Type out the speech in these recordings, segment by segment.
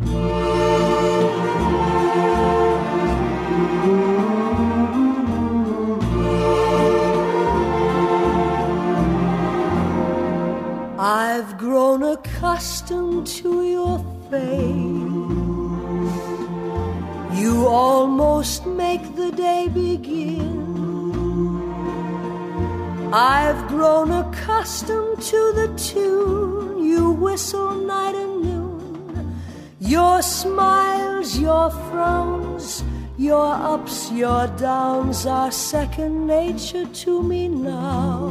I've grown accustomed to your face. You almost make the day begin. I've grown accustomed to the tune you whistle night and noon. Your smiles, your frowns, your ups, your downs are second nature to me now.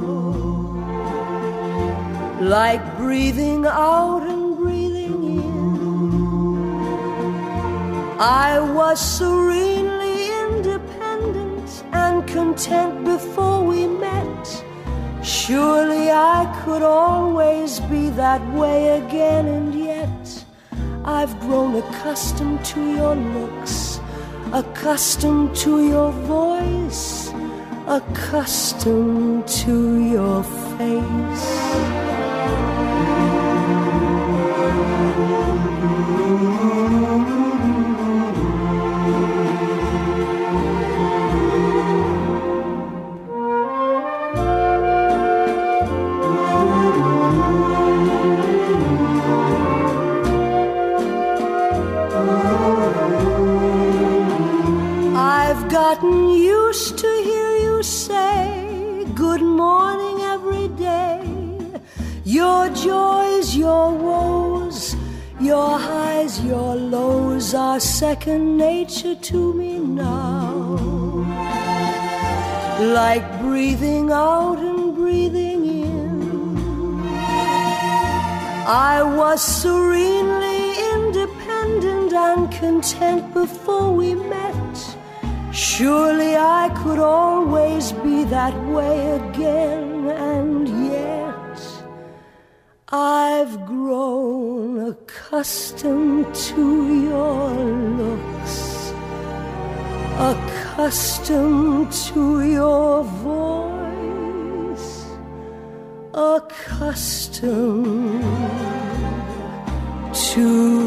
Like breathing out and breathing in. I was serenely independent and content before we met. Surely I could always be that way again, and yet I've grown accustomed to your looks, accustomed to your voice, accustomed to your face. I've gotten used to hear you say good morning every day. Your joys, your woes, your highs, your lows are second nature to me now. Like breathing out and breathing in. I was serenely independent and content before we met. Surely I could always be that way again, and yet I've grown accustomed to your looks, accustomed to your voice, accustomed to